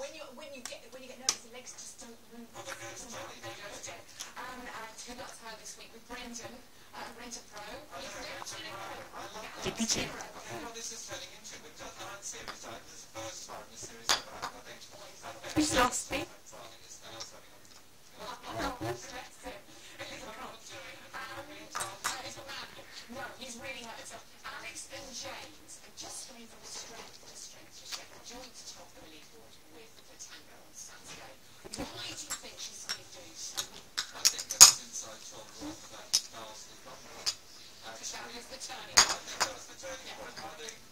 when you get nervous, the legs just don't move. And who got her this week with Brendan, Rent a Pro. This is turning into, we've done 9 series, this is the first time the series ever happened, I think. Who's lost me? No, he's really hurt himself. Alex and James are just going from strength to strength to strength. Joint top of the leaderboard with the tango on Saturday. Why do you think she's suddenly doing so? I think that's inside talk rather than nasty. Because that was the turning I think that was the turning point.